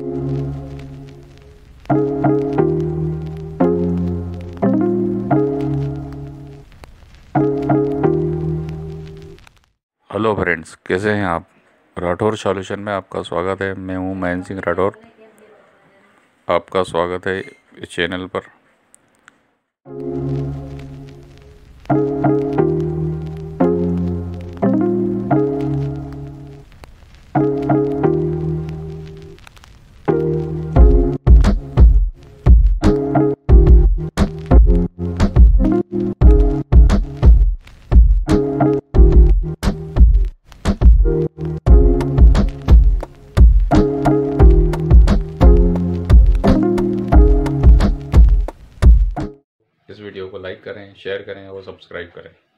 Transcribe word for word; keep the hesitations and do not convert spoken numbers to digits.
Hello friends, कैसे हैं आप। राठौर सॉल्यूशन में आपका स्वागत है। मैं हूं महेंद्र सिंह राठौर। आपका स्वागत है इस चैनल पर। इस वीडियो को लाइक करें, शेयर करें और सब्सक्राइब करें।